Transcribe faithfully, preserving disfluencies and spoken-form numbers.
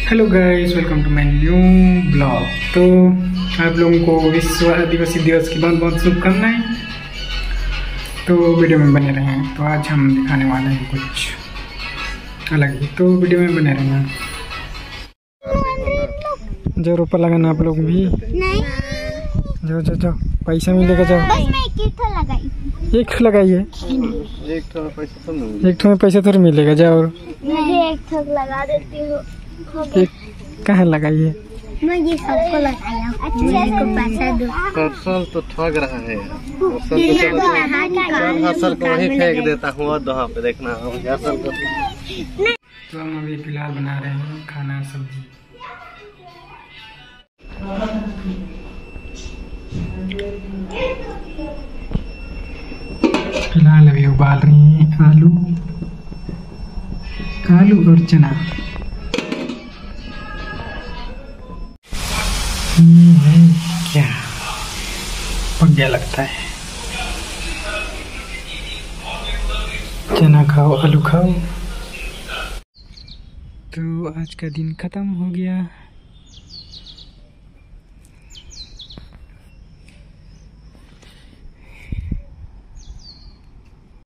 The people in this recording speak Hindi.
Hello guys, welcome to my new blog. तो आप लोगों को विश्व आदिवासी दिवस की बहुत बहुत शुभकामनाएं। तो वीडियो में बने रहें। तो आज हम दिखाने वाले हैं कुछ अलग ही, तो वीडियो में बने रहना। जो रुपया लगाना आप लोग भी नहीं। जाओ जाओ जाओ, पैसा मिलेगा। जाओ बस मैं एक ठो लगाई एक ठो लगाइए एक ठो पैसा तो नहीं, एक ठो में पैसा थोड़ा मिलेगा। जाओ मैं एक ठो लगा देती हूँ। एक कहाँ लगाइए? मैं ये सबको लगाया हूँ। अच्छा को पैसा दो। परसल तो ठग रहा है यार। हर साल को वही फेंक देता हूँ और वहाँ पे देखना हर साल को। तो हम अभी फिलहाल बना रहे हैं खाना सब्जी। फिलहाल अभी उबाल रही हैं आलू आलू और चना। ये क्या पक गया लगता है। चना खाओ, आलू खाओ। तो आज का दिन खत्म हो गया।